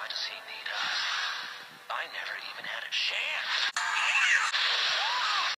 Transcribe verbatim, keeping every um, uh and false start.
Why does he need us? I never even had a chance.